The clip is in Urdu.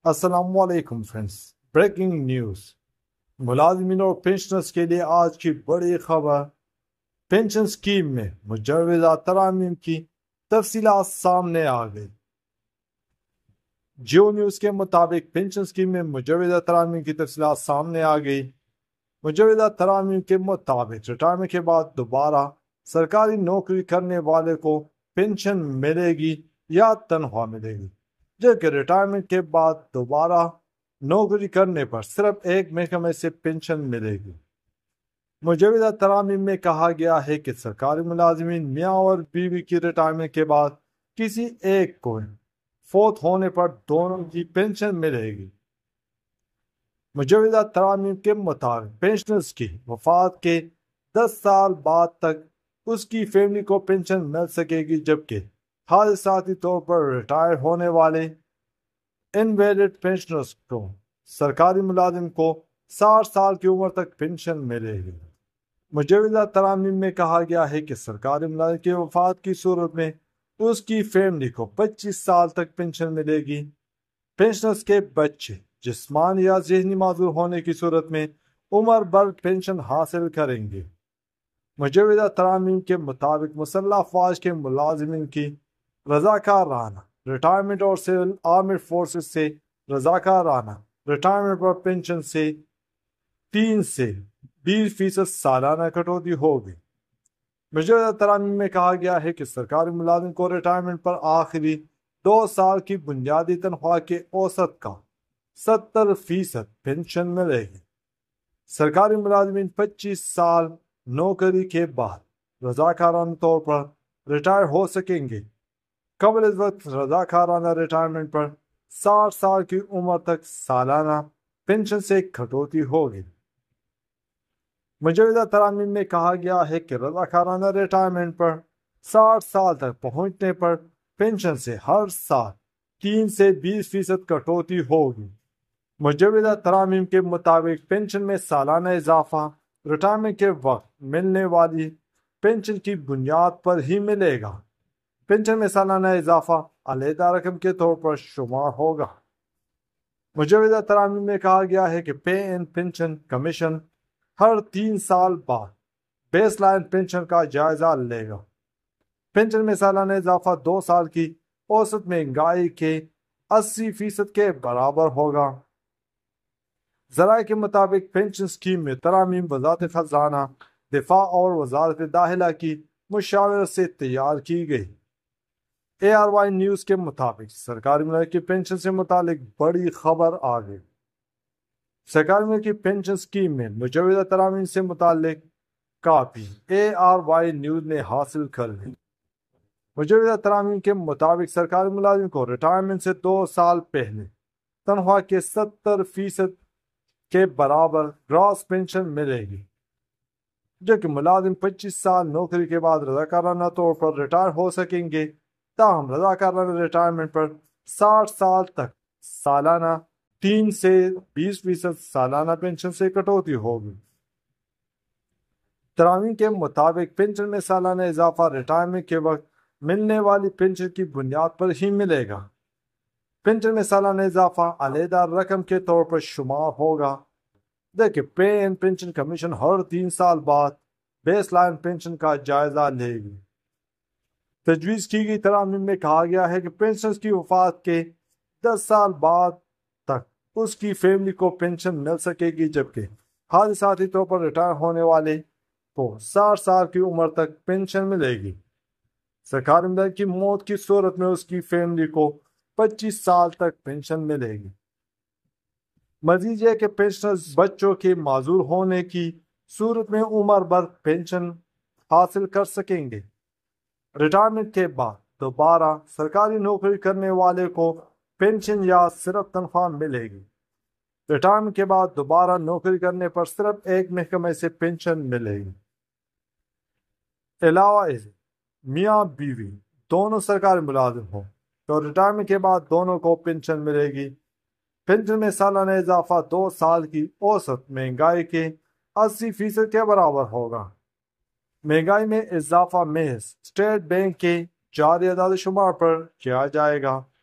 السلام علیکم فرینڈز، بریکنگ نیوز۔ ملازمین اور پینشنرز کے لیے آج کی بڑی خبر، پینشن سکیم میں مجوزہ ترامیم کی تفصیلات سامنے آ گئی۔ جیو نیوز کے مطابق پینشن سکیم میں مجوزہ ترامیم کی تفصیلات سامنے آ گئی۔ مجوزہ ترامیم کے مطابق ریٹائرمنٹ کے بعد دوبارہ سرکاری نوکری کرنے والے کو پینشن ملے گی یا تنخواہ ملے گی، جبکہ ریٹائرمنٹ کے بعد دوبارہ نوکری کرنے پر صرف ایک محکمے سے پینشن ملے گی۔ مجوزہ ترامیم میں کہا گیا ہے کہ سرکاری ملازمین میاں اور بیوی کی ریٹائرمنٹ کے بعد کسی ایک کو فوت ہونے پر دونوں کی پینشن ملے گی۔ مجوزہ ترامیم کے مطابق پینشنرز کی وفات کے 10 سال بعد تک اس کی فیملی کو پینشن مل سکے گی، جبکہ حادثاتی طور پر ریٹائر ہونے والے انویلڈ پینشنرز کو سرکاری ملازم کو 60 سال کی عمر تک پینشن ملے گی۔ مجوزہ ترامیم میں کہا گیا ہے کہ سرکاری ملازم کی وفات کی صورت میں اس کی فیملی کو 25 سال تک پینشن ملے گی۔ پینشنرز کے بچے جسمانی یا ذہنی معذور ہونے کی صورت میں عمر بھر پینشن حاصل کریں گے۔ مجوزہ ترامیم کے مطابق مسلح افواج کے ملازمین کی رضاکارانہ ریٹائرمنٹ اور سول آرمڈ فورسز سے رضاکارانہ ریٹائرمنٹ پر پینشن سے 3 سے 20% سالانہ کٹوتی ہوگی۔ مجوزہ ترامیم میں کہا گیا ہے کہ سرکاری ملازم کو ریٹائرمنٹ پر آخری 2 سال کی بنیادی تنخواہ کے اوسط کا 70% پینشن ملے گی۔ سرکاری ملازمین 25 سال نوکری کے بعد رضاکارانہ طور پر ریٹائر ہو سکیں گے۔ قبل از وقت رضاکارانہ ریٹائرمنٹ پر 60 سال کی عمر تک سالانہ پینشن سے کٹوتی ہوگی۔ مجوزہ ترامیم میں کہا گیا ہے کہ رضاکارانہ ریٹائرمنٹ پر 60 سال تک پہنچنے پر پینشن سے ہر سال 3 سے 20% کٹوتی ہوگی۔ مجوزہ ترامیم کے مطابق پینشن میں سالانہ اضافہ ریٹائرمنٹ کے وقت ملنے والی پینشن کی بنیاد پر ہی ملے گا۔ پینشن میں سالانہ اضافہ علیحدہ رقم کے طور پر شمار ہوگا۔ مجوزہ ترامیم میں کہا گیا ہے کہ پے اینڈ پینشن کمیشن ہر 3 سال بعد بیس لائن پینشن کا جائزہ لے گا۔ پینشن میں سالانہ اضافہ 2 سال کی اوسط مہنگائی کے 80% کے برابر ہوگا۔ ذرائع کے مطابق پینشن سکیم میں ترامیم وزارت خزانہ، دفاع اور وزارت داخلہ کی مشاورت سے تیار کی گئی۔ ARY نیوز کے مطابق سرکاری ملازمین کی پینشن سے متعلق بڑی خبر آ گئی۔ سرکاری ملازمین کی پینشن سکیم میں مجوزہ ترامیم سے متعلق کاپی ARY نیوز نے حاصل کر لی۔ مجوزہ ترامیم کے مطابق سرکاری ملازم کو ریٹائرمنٹ سے 2 سال پہلے تنخواہ کے 70% کے برابر گراس پینشن ملے گی، جبکہ ملازم 25 سال نوکری کے بعد رضاکارانہ طور پر ریٹائر ہو سکیں گے۔ تاہم رضاکارانہ ریٹائرمنٹ پر 60 سال تک سالانہ 3 سے 20% سالانہ پینشن سے کٹوتی ہوگی۔ ترامیم کے مطابق پینشن میں سالانہ اضافہ ریٹائرمنٹ کے وقت ملنے والی پینشن کی بنیاد پر ہی ملے گا۔ پینشن میں سالانہ اضافہ علیحدہ رقم کے طور پر شمار ہوگا، جبکہ پے اینڈ پینشن کمیشن ہر 3 سال بعد بیس لائن پینشن کا جائزہ لے گی۔ تجویز کی گئی ترامیم میں کہا گیا ہے کہ پینشنرز کی وفات کے 10 سال بعد تک اس کی فیملی کو پینشن مل سکے گی، جبکہ حادثاتی طور پر ریٹائر ہونے والے کو 60 سال کی عمر تک پینشن ملے گی۔ سرکاری ملازم کی موت کی صورت میں اس کی فیملی کو 25 سال تک پینشن ملے گی۔ مزید یہ کہ پینشنرز بچوں کے معذور ہونے کی صورت میں عمر بھر پینشن حاصل کر سکیں گے۔ ریٹائرمنٹ کے بعد دوبارہ سرکاری نوکری کرنے والے کو پینشن یا صرف تنخواہ ملے گی۔ ریٹائرمنٹ کے بعد دوبارہ نوکری کرنے پر صرف ایک محکمے سے پینشن ملے گی۔ علاوہ ازیں میاں بیوی دونوں سرکاری ملازم ہوں تو ریٹائرمنٹ کے بعد دونوں کو پینشن ملے گی۔ پینشن میں سالانہ اضافہ 2 سال کی اوسط مہنگائی کے 80% کے برابر ہوگا۔ مہنگائی میں اضافہ محض اسٹیٹ بینک کے جاری اعداد و شمار پر کیا جائے گا۔